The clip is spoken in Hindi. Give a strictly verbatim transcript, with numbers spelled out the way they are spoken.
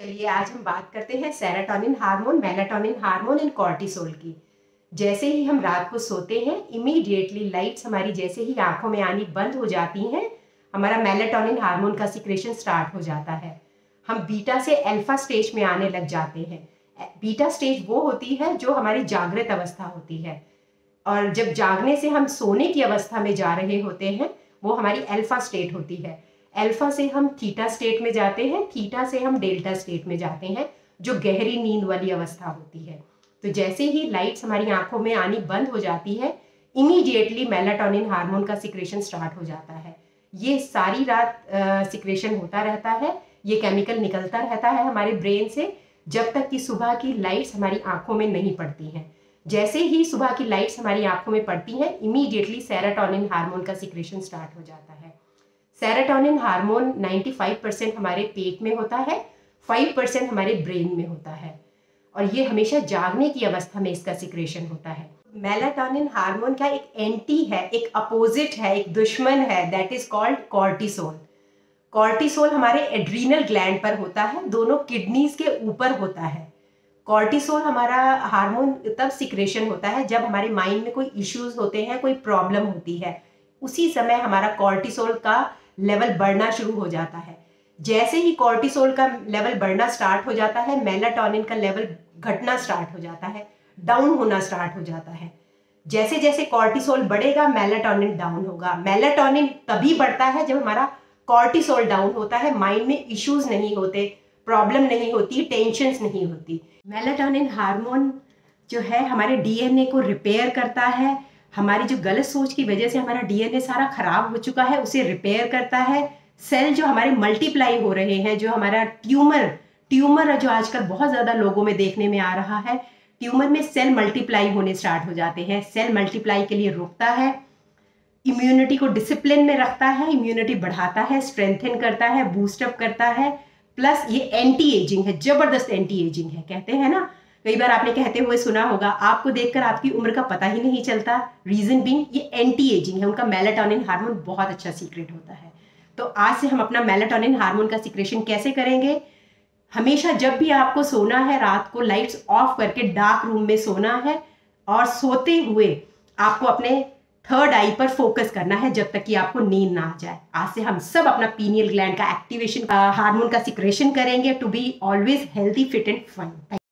चलिए आज हम बात करते हैं serotonin hormone, melatonin hormone and cortisol की। जैसे ही हम रात को सोते हैं, इमीडिएटली लाइट्स हमारी जैसे ही आंखों में आनी बंद हो जाती हैं, हमारा मेलाटोनिन हार्मोन का सिक्रेशन स्टार्ट हो जाता है। हम बीटा से अल्फा स्टेज में आने लग जाते हैं। बीटा स्टेज वो होती है जो हमारी जागृत अवस्था होती है, और जब जागने से हम सोने की अवस्था में जा रहे होते हैं वो हमारी अल्फा स्टेट होती है। अल्फा से हम थीटा स्टेट में जाते हैं, थीटा से हम डेल्टा स्टेट में जाते हैं, जो गहरी नींद वाली अवस्था होती है। तो जैसे ही लाइट्स हमारी आंखों में आनी बंद हो जाती है, इमीडिएटली मेलाटोनिन हार्मोन का सिक्रेशन स्टार्ट हो जाता है। ये सारी रात सिक्रेशन होता रहता है, ये केमिकल निकलता रहता है हमारे ब्रेन से जब तक कि सुबह की लाइट्स हमारी आंखों में नहीं पड़ती हैं। जैसे ही सुबह की लाइट्स हमारी आंखों में पड़ती हैं, इमीडिएटली सेरोटोनिन हार्मोन का सिक्रेशन स्टार्ट हो जाता है। सेरोटोनिन हार्मोन पचानवे परसेंट हमारे पेट में होता है, पाँच परसेंट हमारे ब्रेन में होता है, और ये हमेशा जागने की अवस्था में इसका सिक्रेशन होता है। मेलाटोनिन हार्मोन का एक एंटी है, एक अपोजिट है, एक दुश्मन है, that is called cortisol. Cortisol हमारे एड्रीनल ग्लैंड पर होता है, दोनों किडनीज के ऊपर होता है। कॉर्टिसोल हमारा हार्मोन तब सिक्रेशन होता है जब हमारे माइंड में कोई इश्यूज होते हैं, कोई प्रॉब्लम होती है, उसी समय हमारा कॉर्टिसोल का लेवल बढ़ना शुरू हो जाता है। जैसे ही कॉर्टिसोल का लेवल बढ़ना स्टार्ट हो जाता है, मेलाटोनिन का लेवल घटना स्टार्ट हो जाता है, डाउन होना स्टार्ट हो जाता है। जैसे जैसे कॉर्टिसोल बढ़ेगा, मेलाटोनिन डाउन होगा। मेलाटोनिन तभी बढ़ता है जब हमारा कॉर्टिसोल डाउन होता है, माइंड में इश्यूज नहीं होते, प्रॉब्लम नहीं होती, टेंशन्स नहीं होती। मेलाटोनिन हार्मोन जो है हमारे डीएनए को रिपेयर करता है। हमारी जो गलत सोच की वजह से हमारा डीएनए सारा खराब हो चुका है, उसे रिपेयर करता है। सेल जो हमारे मल्टीप्लाई हो रहे हैं, जो हमारा ट्यूमर ट्यूमर जो आजकल बहुत ज़्यादा लोगों में देखने में आ रहा है, ट्यूमर में सेल मल्टीप्लाई होने स्टार्ट हो जाते हैं। सेल मल्टीप्लाई के लिए रुकता है, इम्यूनिटी को डिसिप्लिन में रखता है, इम्यूनिटी बढ़ाता है, स्ट्रेंथन करता है, बूस्टअप करता है। प्लस ये एंटी एजिंग है, जबरदस्त एंटी एजिंग है। कहते हैं ना, कई बार आपने कहते हुए सुना होगा, आपको देखकर आपकी उम्र का पता ही नहीं चलता। रीजन बीइंग ये एंटी एजिंग है, उनका मेलाटोनिन हार्मोन बहुत अच्छा सीक्रेट होता है। तो आज से हम अपना मेलाटोनिन हार्मोन का सीक्रेशन कैसे करेंगे? हमेशा जब भी आपको सोना है, रात को लाइट्स ऑफ करके डार्क रूम में सोना है, और सोते हुए आपको अपने थर्ड आई पर फोकस करना है जब तक कि आपको नींद ना आ जाए। आज से हम सब अपना पीनियल ग्लैंड का एक्टिवेशन हार्मोन का सिक्रेशन करेंगे to be always healthy, fit and fine.